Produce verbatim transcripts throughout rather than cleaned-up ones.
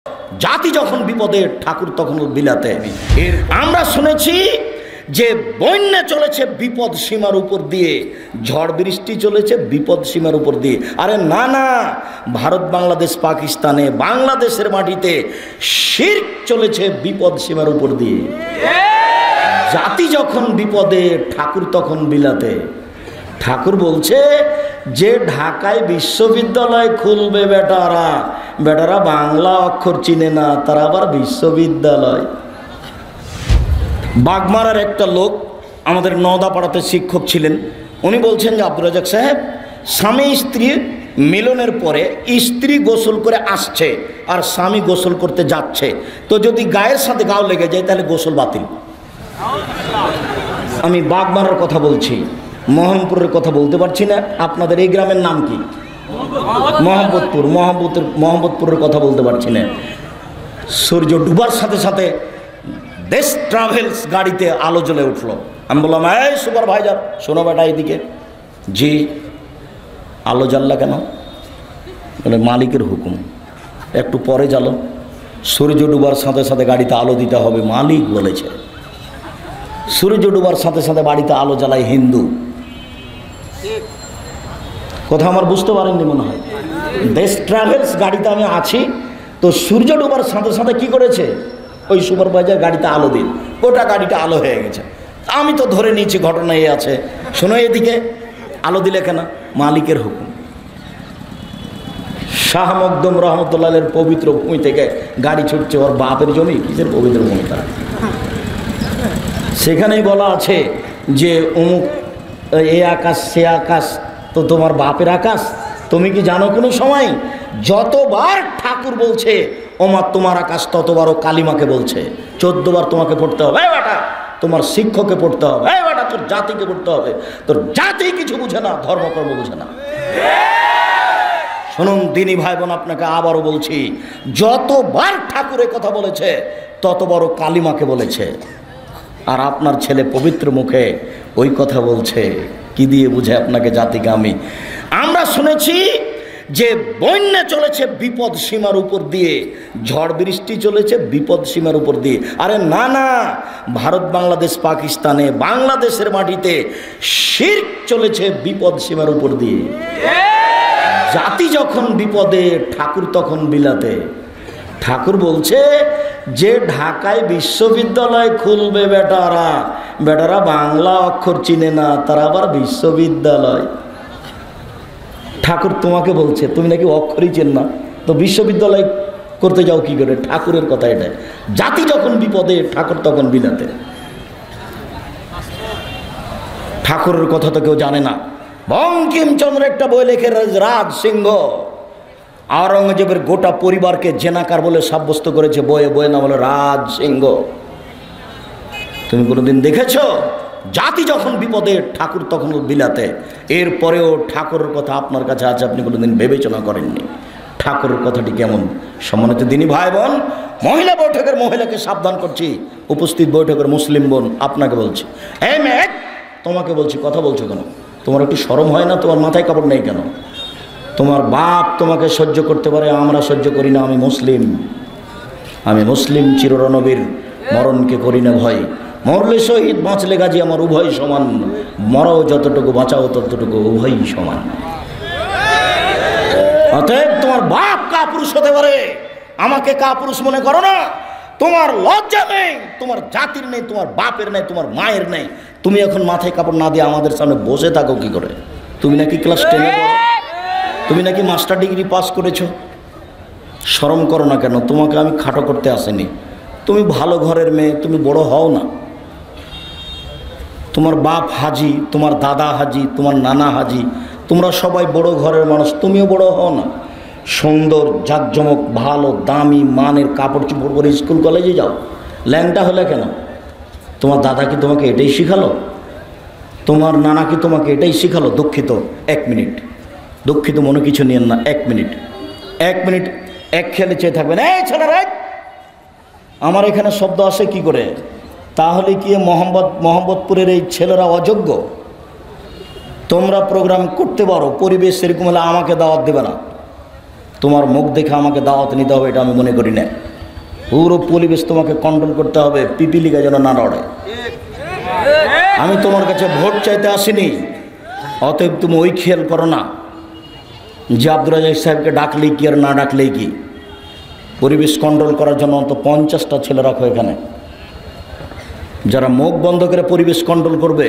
জাতি যখন বিপদে ঠাকুর তখন বিলাতে। আমরা শুনেছি যে বন্যা চলেছে বিপদ সীমার উপর দিয়ে, ঝড় বৃষ্টি চলেছে বিপদ সীমার উপর দিয়ে। আরে না না, ভারত বাংলাদেশ পাকিস্তানে বাংলাদেশের মাটিতে শিরক চলেছে বিপদ সীমার উপর দিয়ে। জাতি যখন বিপদে ঠাকুর তখন বিলাতে। ঠাকুর বলছে যে ঢাকায় বিশ্ববিদ্যালয় খুলবে বেটারা, বেটারা বাংলা অক্ষর চিনে না, তারা আবার বিশ্ববিদ্যালয়। বাগমারার একটা লোক আমাদের নওদাপাড়াতে শিক্ষক ছিলেন, উনি বলছেন যে আব্দুর রাজ্জাক সাহেব, স্বামী স্ত্রী মিলনের পরে স্ত্রী গোসল করে আসছে আর স্বামী গোসল করতে যাচ্ছে, তো যদি গায়ের সাথে গাও লেগে যায় তাহলে গোসল বাতিল। আমি বাগমারার কথা বলছি, মোহাম্মদপুরের কথা বলতে পারছি না। আপনাদের এই গ্রামের নাম কি? মোহাম্মদপুর। মোহাম্মদপুর মোহাম্মদপুরের কথা বলতে পারছি না। সূর্য ডুবার সাথে সাথে দেশ ট্রাভেলস গাড়িতে আলো জ্বলে উঠলো। আমি বললাম, এই সুপারভাইজার শোনো বেটা এইদিকে। জি। আলো জ্বাললা কেন? বলে মালিকের হুকুম। একটু পরে জ্বালো। সূর্য ডুবার সাথে সাথে গাড়িতে আলো দিতে হবে, মালিক বলেছে। সূর্য ডুবার সাথে সাথে বাড়িতে আলো জ্বালায় হিন্দু। কথা আমার বুঝতে পারেননি মনে হয়। দেশ ট্রাভেলস গাড়িতে আমি আছি, তো সূর্য ডুবার সাথে সাথে কি করেছে ওই সুপারভাইজার গাড়িতে আলো দিন, গোটা গাড়িটা আলো হয়ে গেছে। আমি তো ধরে নিয়েছি ঘটনা এই আছে। শোনো এদিকে, আলো দিলে কেন? মালিকের হুকুম। শাহ মকদুম রহমতুল্লাহের পবিত্র ভূমি থেকে গাড়ি ছুটছে, ওর বাপের জমি, কিসের পবিত্র ভূমি তার? সেখানেই বলা আছে যে অমুক এ আকাশ সে আকাশ তো তোমার বাপের আকাশ। তুমি কি জানো কোনো সময় যতবার ঠাকুর বলছে ওমা তোমার আকাশ, ততবারও কালিমাকে বলছে। চোদ্দবার তোমাকে পড়তে হবে, এই বেটা তোমার শিক্ষককে পড়তে হবে, এই বেটা তোর জাতিকে পড়তে হবে। তোর জাতি কিছু বুঝে না, ধর্মকর্ম বুঝে না। শুনুন দিনী ভাই বোন, আপনাকে আবারও বলছি, যতবার ঠাকুরের কথা বলেছে ততবারও কালিমাকে বলেছে। আর আপনার ছেলে পবিত্র মুখে ওই কথা বলছে, কি দিয়ে বুঝে আপনাকে জাতিগামী? আমরা শুনেছি যে বন্যা চলেছে বিপদ সীমার উপর দিয়ে, ঝড় বৃষ্টি চলেছে বিপদ সীমার উপর দিয়ে। আরে না না, ভারত বাংলাদেশ পাকিস্তানে বাংলাদেশের মাটিতে শিরক চলেছে বিপদ সীমার উপর দিয়ে। জাতি যখন বিপদে ঠাকুর তখন বিলাতে। ঠাকুর বলছে যে ঢাকায় বিশ্ববিদ্যালয় খুলবে বেটারা, বেটারা বাংলা অক্ষর চিনে না, তারা আবার বিশ্ববিদ্যালয়। ঠাকুর তোমাকে বলছে তুমি নাকি অক্ষরই চেন না, তো বিশ্ববিদ্যালয় করতে যাও কি করে? ঠাকুরের কথা এটা। জাতি যখন বিপদে ঠাকুর তখন বিলাতে। ঠাকুরের কথা তো কেউ জানে না। বঙ্কিমচন্দ্র একটা বই লেখে, রাজ সিংহ আওরঙ্গজেবের গোটা পরিবারকে জেনাকার বলে সাব্যস্ত করেছে বয়ে বয়ে, না বলে রাজ সিংহ। তুমি কোনোদিন দেখেছ? জাতি যখন বিপদে ঠাকুর তখন বিলাতে। এরপরেও ঠাকুরের কথা আপনার কাছে আছে, আপনি কোনোদিন বিবেচনা করেননি। ঠাকুরের কথাটি কেমন? সম্মানিত দিনী ভাই বোন, মহিলা বৈঠকের মহিলাকে সাবধান করছি, উপস্থিত বৈঠকের মুসলিম বোন আপনাকে বলছি, এই মেয়ে তোমাকে বলছি, কথা বলছো কেন? তোমার একটু শরম হয় না? তোমার মাথায় কাপড় নেই কেন? তোমার বাপ তোমাকে সহ্য করতে পারে, আমরা সহ্য করি না। আমি মুসলিম, আমি মুসলিম চিররণবীর, মরণকে করি না ভয়। মরলে শহীদ, বাঁচলে গাজী, আমার উভয় সমান। মরাও যতটুকু, বাঁচাও ততটুকু, উভয়ই সমান। অতএব তোমার বাপ কাপুরুষ হতে পারে, আমাকে কাপুরুষ মনে করো না। তোমার লজ্জা নেই, তোমার জাতির নেই, তোমার বাপের নেই, তোমার মায়ের নেই। তুমি এখন মাথায় কাপড় না দিয়ে আমাদের সামনে বসে থাকো কি করে? তুমি নাকি ক্লাস টেনে পড়ো, তুমি নাকি মাস্টার ডিগ্রি পাস করেছো। শরম করো না কেন? তোমাকে আমি খাটো করতে আসিনি। তুমি ভালো ঘরের মেয়ে, তুমি বড় হও না। তোমার বাপ হাজি, তোমার দাদা হাজি, তোমার নানা হাজি, তোমরা সবাই বড় ঘরের মানুষ, তুমিও বড় হও না। সুন্দর জাঁকজমক ভালো দামি মানের কাপড় চোপড় পরে স্কুল কলেজে যাও। ল্যাংটা হলে কেন? তোমার দাদা কি তোমাকে এটাই শিখালো? তোমার নানা কি তোমাকে এটাই শিখালো? দুঃখিত, এক মিনিট, দুঃখিত মনে কিছু নিয়েন না, এক মিনিট এক মিনিট এক খেলে চেয়ে থাকবেন। এই ছেলেরা, আমার এখানে শব্দ আসে কি করে? তাহলে কি মোহাম্মদ মোহাম্মদপুরের এই ছেলেরা অযোগ্য? তোমরা প্রোগ্রাম করতে পারো, পরিবেশ সেরকম হলে আমাকে দাওয়াত দেবে না। তোমার মুখ দেখে আমাকে দাওয়াত নিতে হবে এটা আমি মনে করি না। পুরো পরিবেশ তোমাকে কন্ট্রোল করতে হবে, পিপিলিকা যেন না লড়ে। আমি তোমার কাছে ভোট চাইতে আসিনি, অতএব তুমি ওই খেয়াল করো না যে আব্দুর রাজ্জাক সাহেবকে ডাকলেই কি আর না ডাকলেই কি। পরিবেশ কন্ট্রোল করার জন্য অন্তত পঞ্চাশটা ছেলে রাখো এখানে, যারা মুখ বন্ধ করে পরিবেশ কন্ট্রোল করবে।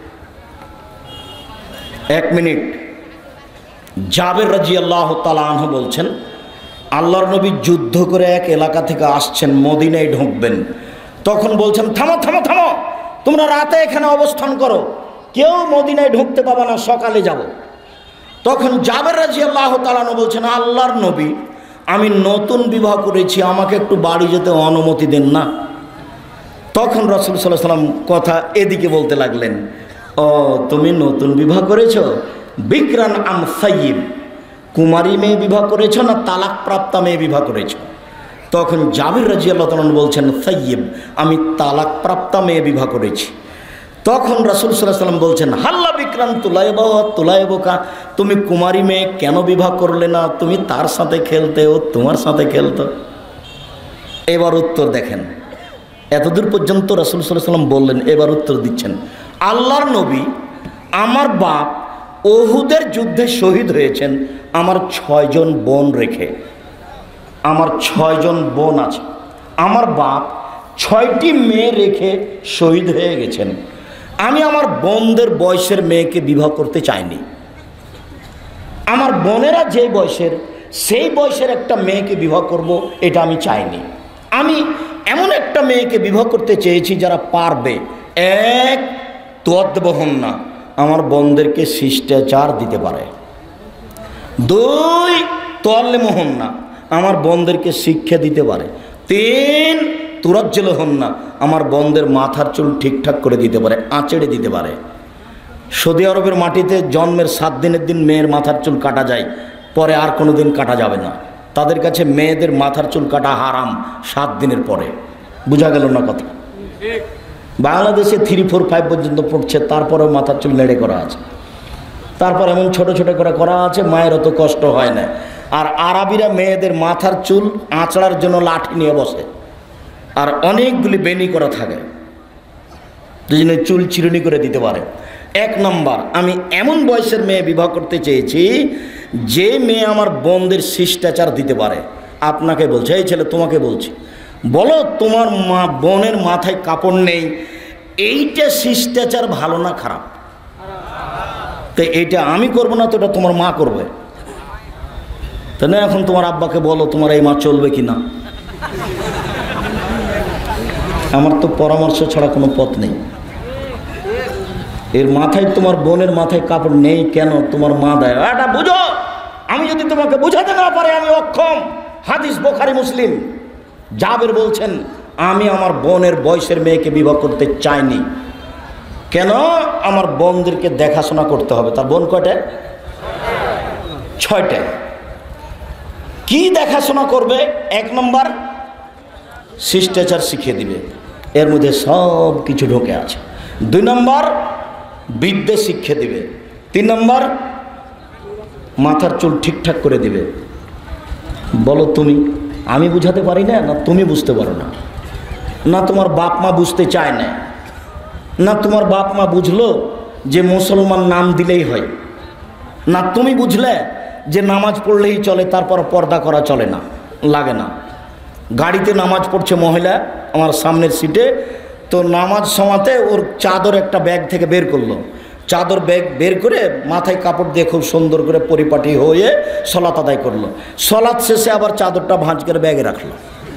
এক মিনিট। জাবের রাদিয়াল্লাহু তাআলা আনহু বলছেন, আল্লাহর নবী যুদ্ধ করে এক এলাকা থেকে আসছেন, মদিনায় ঢুকবেন। তখন বলছেন, থামো থামো থামো, তোমরা রাতে এখানে অবস্থান করো, কেউ মদিনায় ঢুকতে পাবে না, সকালে যাব। তখন জাবের রাদিয়াল্লাহু তাআলা আনহু বলছেন, আল্লাহর নবী, আমি নতুন বিবাহ করেছি, আমাকে একটু বাড়ি যেতে অনুমতি দেন না। তখন রাসূল সাল্লাল্লাহু আলাইহি সাল্লাম কথা এদিকে বলতে লাগলেন, ও তুমি নতুন বিবাহ করেছো, বিকরান আম সাইয়্যিব, কুমারী মেয়ে বিবাহ করেছো না তালাক প্রাপ্তা মেয়ে বিবাহ করেছো? তখন জাবির রাদিয়াল্লাহু তাআলা বলছেন, সাইয়্যিব, আমি তালাক প্রাপ্তা মেয়ে বিবাহ করেছি। তখন রাসূল সাল্লাল্লাহু আলাইহি সাল্লাম বলছেন, হাল্লা বিকরান তুলাইবা তুলাইবকা, তুমি কুমারী মেয়ে কেন বিবাহ করলে না? তুমি তার সাথে খেলতে, ও তোমার সাথে খেলতো। এবার উত্তর দেখেন, এতদূর পর্যন্ত রাসূল সাল্লাল্লাহু আলাইহি সাল্লাম বললেন, এবার উত্তর দিচ্ছেন, আল্লাহর নবী, আমার বাপ উহুদের যুদ্ধে শহীদ হয়েছেন আমার ছয়জন বোন রেখে। আমার ছয়জন বোন আছে, আমার বাপ ছয়টি মেয়ে রেখে শহীদ হয়ে গেছেন। আমি আমার বোনদের বয়সের মেয়েকে বিবাহ করতে চাইনি। আমার বোনেরা যে বয়সের, সেই বয়সের একটা মেয়েকে বিবাহ করব, এটা আমি চাইনি। আমি এমন একটা মেয়েকে বিবাহ করতে চেয়েছি যারা পারবে, এক, তদ্বহন না, আমার বোনদেরকে শিষ্টাচার দিতে পারে, দুই, তোয়াল্লে মোহন না, আমার বোনদেরকে শিক্ষা দিতে পারে, তিন, তুরাজ্জল হন না, আমার বোনদের মাথার চুল ঠিকঠাক করে দিতে পারে, আঁচড়ে দিতে পারে। সৌদি আরবের মাটিতে জন্মের সাত দিনের দিন মেয়ের মাথার চুল কাটা যায়, পরে আর কোনো দিন কাটা যাবে না। তাদের কাছে মেয়েদের মাথার চুল কাটা হারাম সাত দিনের পরে। বোঝা গেল না কথা? বাংলাদেশে থ্রি ফোর ফাইভ পর্যন্ত পড়ছে, তারপরেও মাথার চুল নেড়ে করা আছে, তারপর এমন ছোট ছোট করে করা আছে, মায়ের অত কষ্ট হয় না। আর আরবিরা মেয়েদের মাথার চুল আঁচড়ার জন্য লাঠি নিয়ে বসে, আর অনেকগুলি বেনি করা থাকে, দুজনে চুল চিরুনি করে দিতে পারে। এক নম্বর, আমি এমন বয়সের মেয়ে বিবাহ করতে চেয়েছি যে মেয়ে আমার বোনদের শিষ্টাচার দিতে পারে। আপনাকে বলছে, এই ছেলে তোমাকে বলছি, বলো তোমার মা বোনের মাথায় কাপড় নেই, এইটা শিষ্টাচার ভালো না খারাপ? তো এইটা আমি করবো না, তো এটা তোমার মা করবে। তো না, এখন তোমার আব্বাকে বলো তোমার এই মা চলবে কি না। আমার তো পরামর্শ ছাড়া কোনো পথ নেই। এর মাথায়, তোমার বোনের মাথায় কাপড় নেই কেন? তোমার মা দেয়, এটা বুঝো। আমি যদি তোমাকে বুঝাতে না পারি আমি অক্ষম। হাদিস বুখারী মুসলিম। জাবের বলছেন, আমি আমার বোনের বয়সের মেয়েকে বিবাহ করতে চাইনি। কেন? আমার বোনদেরকে দেখাশোনা করতে হবে। তার বোন কয়টা? ছয়টা। কি দেখাশোনা করবে? এক নম্বর, শিষ্টাচার শিখিয়ে দিবে, এর মধ্যে সব কিছু ঢোকে আছে। দুই নম্বর, বিদ্যে শিক্ষা দিবে। তিন নম্বর, মাথার চুল ঠিকঠাক করে দিবে। বলো তুমি, আমি বুঝাতে পারি না, না তুমি বুঝতে পারো না, না তোমার বাপ মা বুঝতে চায় না, না তোমার বাপ মা বুঝলো যে মুসলমান নাম দিলেই হয়, না তুমি বুঝলে যে নামাজ পড়লেই চলে, তারপর পর্দা করা চলে না, লাগে না। গাড়িতে নামাজ পড়ছে মহিলা আমার সামনের সিটে, তো নামাজ সময়তে ওর চাদর একটা ব্যাগ থেকে বের করলো, চাদর ব্যাগ বের করে মাথায় কাপড় দিয়ে খুব সুন্দর করে পরিপাটি হয়ে সলাত আদায় করলো। সলাত শেষে আবার চাদরটা ভাঁজ করে ব্যাগে রাখলো।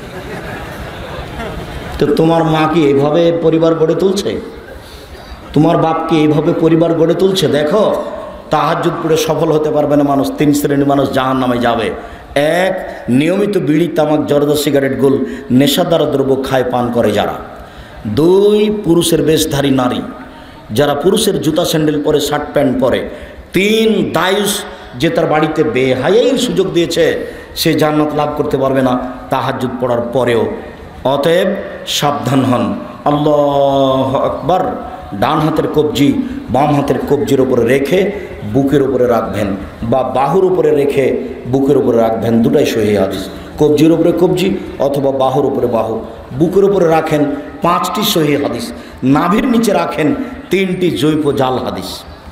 তো তোমার মা কি এইভাবে পরিবার গড়ে তুলছে? তোমার বাপ কি এইভাবে পরিবার গড়ে তুলছে? দেখো, তাহাজ্জুদ পড়ে সফল হতে পারবে না মানুষ। তিন শ্রেণীর মানুষ জাহান্নামে যাবে। এক, নিয়মিত বিড়ি, তামাক, জর্দা, সিগারেট, গোল, নেশাদার দ্রব্য খায় পান করে যারা। দুই, পুরুষের বেশধারী নারী, যারা পুরুষের জুতা স্যান্ডেল পরে, শার্ট প্যান্ট পরে। তিন, দায়ুস, যে তার বাড়িতে বেহায়ার সুযোগ দিয়েছে, সে জান্নাত লাভ করতে পারবে না তাহাজ্জুদ পড়ার পরেও। অতএব সাবধান হন। আল্লাহু আকবার। ডান হাতের কবজি বাম হাতের কবজির উপরে রেখে বুকের উপরে রাখবেন, বা বাহুর উপরে রেখে বুকের উপরে রাখবেন, দুটাই সহিহ হাদিস। কবজির উপরে কবজি অথবা বাহুর উপরে বাহু, বুকের উপরে রাখেন পাঁচটি সহিহ হাদিস, নাভির নিচে রাখেন তিনটি জৈব জাল হাদিস।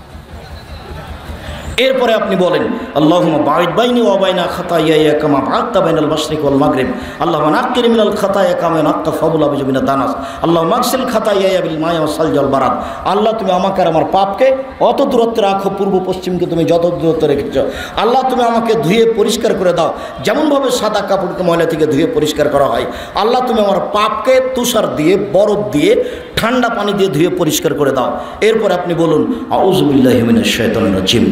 এরপরে আপনি বলেন আল্লাহুম্মা বা'id বাইনি ওয়া বাইনা খাতায়ায়া কামা বা'adta বাইনাল মাশরিক ওয়াল মাগরিব, আল্লাহুম্মা নাক্কিনি মিনাল খাতায়া কামা নাক্কা ফাবুলা বিজমিনা দানাস, আল্লাহুম্মা আগসিল খাতায়ায়া বিল মা'i ওয়াস সালজি ওয়াল বারাদ। আল্লাহ তুমি আমাকে আর আমার পাপকে অত দূরত্বে রাখো পূর্ব পশ্চিমকে তুমি যত দূরত্বে রেখেছো। আল্লাহ তুমি আমাকে ধুয়ে পরিষ্কার করে দাও যেমনভাবে সাদা কাপড়কে ময়লা থেকে ধুয়ে পরিষ্কার করা হয়। আল্লাহ তুমি আমার পাপকে তুষার দিয়ে বরফ দিয়ে ঠান্ডা পানি দিয়ে ধুয়ে পরিষ্কার করে দাও। এরপর আপনি বলুন আউযু বিল্লাহি মিনাশ শাইতানির রাজিম,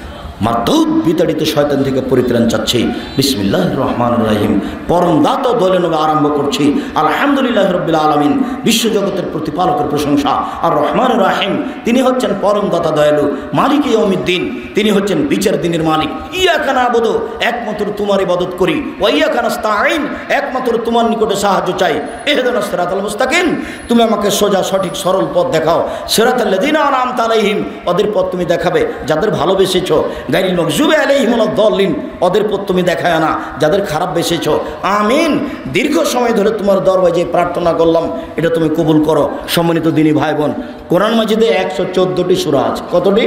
মারদুদ বিতাড়িত শয়তান থেকে পরিত্রাণ চাচ্ছি। বিসমিল্লাহির রহমানির রহিম, পরম দাতা দলে নবে আরম্ভ করছি আলহামদুলিল্লাহি রাব্বিল আলামিন, বিশ্বজগতের প্রতিপালকের প্রশংসা। আর রহমানির রহিম, তিনি হচ্ছেন পরম দাতা দয়ালু, মালিক ইয়াউমিদ্দিন, তিনি হচ্ছেন বিচার দিনের মালিক। ইয়াকা না'বুদু, একমাত্র তোমার ইবাদত করি, ওয়া ইয়াকা নাস্তাঈন, একমাত্র তোমার নিকটে সাহায্য চাই। ইহদিনাস সিরাতাল মুস্তাকিম, তুমি আমাকে সোজা সঠিক সরল পথ দেখাও। সিরাতাল লাযিনা আন'আমতা আলাইহিম, ওদের পথ তুমি দেখাবে যাদের ভালোবেসেছো। গায়রিল মাগযুবি আলাইহিম ওয়ালাদ-দাল্লিন, ওদের পথ তুমি দেখায় না যাদের খারাপ বেসেছো। আমিন। দীর্ঘ সময় ধরে তোমার দরবারে যে প্রার্থনা করলাম এটা তুমি কবুল করো। সম্মানিত দিনী ভাই বোন, কোরআন মাজিদে একশো চোদ্দোটি সূরা আছে। কতটি?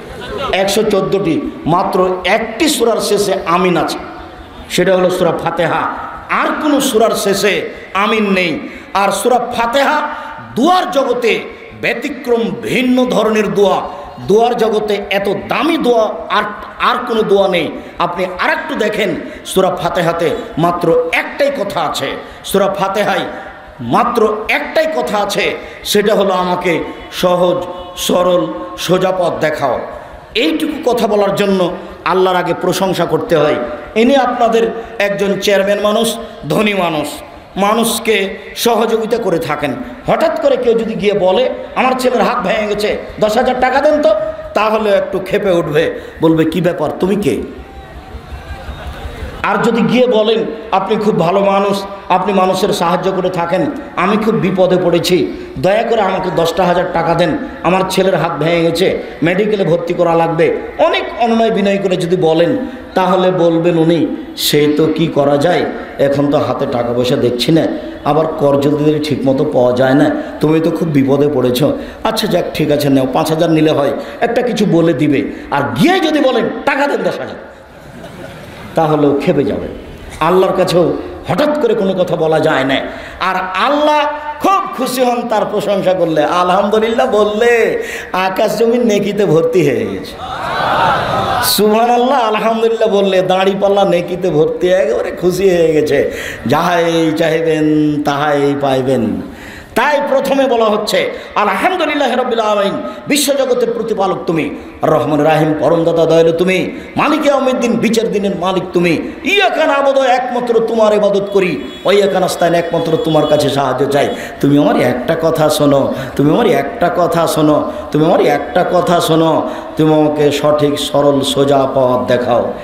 একশো চোদ্দোটি। মাত্র একটি সূরার শেষে আমিন আছে, সেটা হলো সূরা ফাতিহা। আর কোনো সূরার শেষে আমিন নেই। আর সূরা ফাতিহা দুয়ার জগতে ব্যতিক্রম, ভিন্ন ধরনের দোয়া। দোয়ার জগতে এত দামি দোয়া আর আর কোনো দোয়া নেই। আপনি আরেকটু দেখেন, সূরা ফাতিহাতে মাত্র একটাই কথা আছে। সূরা ফাতিহায় মাত্র একটাই কথা আছে, সেটা হলো আমাকে সহজ সরল সোজা পথ দেখাও। এইটুকু কথা বলার জন্য আল্লাহর আগে প্রশংসা করতে হয়। ইনি আপনাদের একজন চেয়ারম্যান মানুষ, ধনী মানুষ, মানুষকে সহযোগিতা করে থাকেন। হঠাৎ করে কেউ যদি গিয়ে বলে আমার ছেলের হাত ভেঙে গেছে, দশ হাজার টাকা দেন তো, তাহলে একটু ক্ষেপে উঠবে, বলবে কি ব্যাপার, তুমি কে? আর যদি গিয়ে বলেন আপনি খুব ভালো মানুষ, আপনি মানুষের সাহায্য করে থাকেন, আমি খুব বিপদে পড়েছি, দয়া করে আমাকে দশটা হাজার টাকা দেন, আমার ছেলের হাত ভেঙে গেছে, মেডিকেলে ভর্তি করা লাগবে, অনেক অনুনয় বিনয় করে যদি বলেন, তাহলে বলবেন উনি সেই তো কি করা যায়, এখন তো হাতে টাকা পয়সা দেখছি না, আবার কর্জ দিলে ঠিক মতো পাওয়া যায় না, তুমি তো খুব বিপদে পড়েছো, আচ্ছা যাক ঠিক আছে নাও, পাঁচ হাজার নিলে হয়, একটা কিছু বলে দিবে। আর গিয়ে যদি বলেন টাকা দেন দশ হাজার, তাহলেও খেপে যাবে। আল্লাহর কাছেও হঠাৎ করে কোনো কথা বলা যায় না। আর আল্লাহ খুব খুশি হন তার প্রশংসা করলে, আলহামদুলিল্লাহ বললে আকাশ জমিন নেকিতে ভর্তি হয়ে গেছে। সুবহানাল্লাহ, আলহামদুলিল্লাহ বললে দাড়ি পাল্লা নেকিতে ভর্তি, একেবারে খুশি হয়ে গেছে। যাহাই চাইবেন তাহাই পাইবেন। তাই প্রথমে বলা হচ্ছে আলহামদুলিল্লাহ রাব্বিল আলামিন, বিশ্বজগতের প্রতিপালক তুমি, রহমান রাহিম পরম দাতা দয়ালু তুমি, মালিক ইয়াউমিদ্দিন বিচার দিনের মালিক তুমি, ইয়াকা না'বুদু একমাত্র তোমার ইবাদত করি, ওয়া ইয়াকা নাস্তাইন একমাত্র তোমার কাছে সাহায্য চাই। তুমি আমার একটা কথা শোনো, তুমি আমার একটা কথা শোনো, তুমি আমার একটা কথা শোনো, তুমি আমাকে সঠিক সরল সোজা পথ দেখাও।